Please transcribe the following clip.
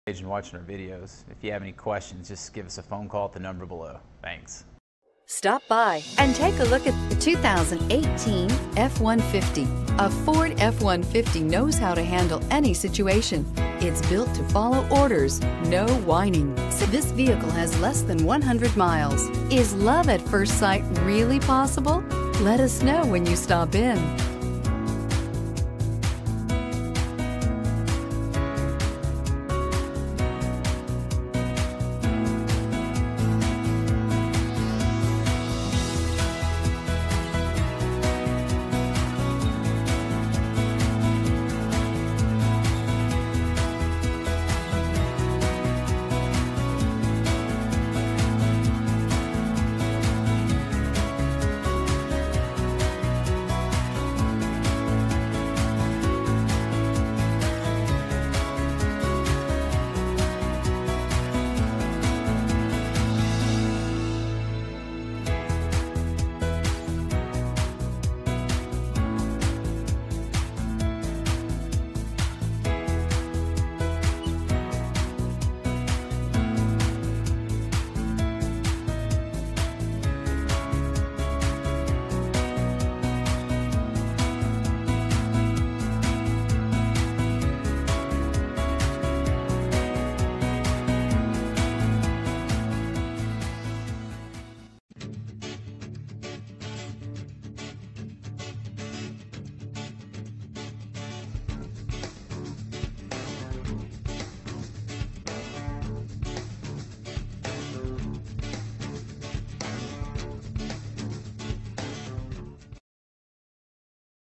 And watching our videos. If you have any questions, just give us a phone call at the number below. Thanks. Stop by and take a look at the 2018 F-150. A Ford F-150 knows how to handle any situation. It's built to follow orders, no whining. This vehicle has less than 100 miles. Is love at first sight really possible? Let us know when you stop in.